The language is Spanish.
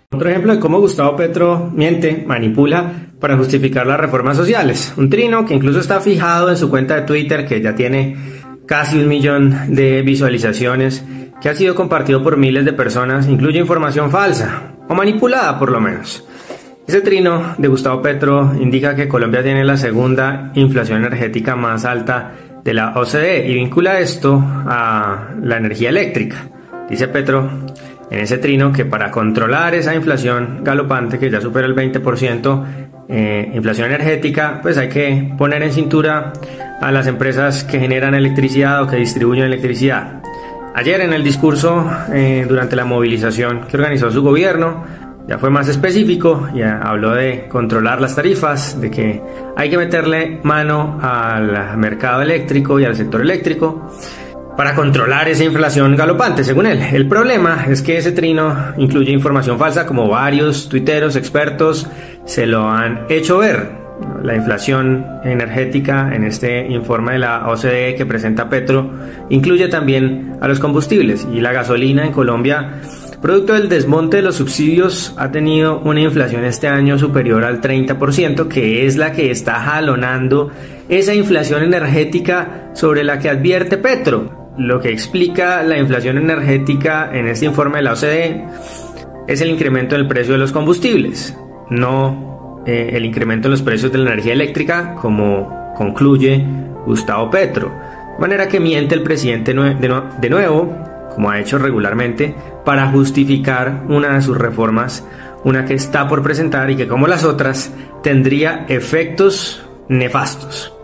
Otro ejemplo de cómo Gustavo Petro miente, manipula para justificar las reformas sociales. Un trino que incluso está fijado en su cuenta de Twitter, que ya tiene casi 1 millón de visualizaciones, que ha sido compartido por miles de personas, incluye información falsa, o manipulada por lo menos. Ese trino de Gustavo Petro indica que Colombia tiene la segunda inflación energética más alta de la OCDE y vincula esto a la energía eléctrica. Dice Petro en ese trino que para controlar esa inflación galopante que ya supera el 20%, inflación energética, pues hay que poner en cintura a las empresas que generan electricidad o que distribuyen electricidad. Ayer en el discurso durante la movilización que organizó su gobierno, ya fue más específico, ya habló de controlar las tarifas, de que hay que meterle mano al mercado eléctrico y al sector eléctrico para controlar esa inflación galopante, según él. El problema es que ese trino incluye información falsa, como varios tuiteros expertos se lo han hecho ver. La inflación energética en este informe de la OCDE que presenta Petro incluye también a los combustibles, y la gasolina en Colombia, producto del desmonte de los subsidios, ha tenido una inflación este año superior al 30%, que es la que está jalonando esa inflación energética sobre la que advierte Petro. Lo que explica la inflación energética en este informe de la OCDE es el incremento del precio de los combustibles, no el incremento en los precios de la energía eléctrica, como concluye Gustavo Petro. De manera que miente el presidente de nuevo, como ha hecho regularmente, para justificar una de sus reformas, una que está por presentar y que, como las otras, tendría efectos nefastos.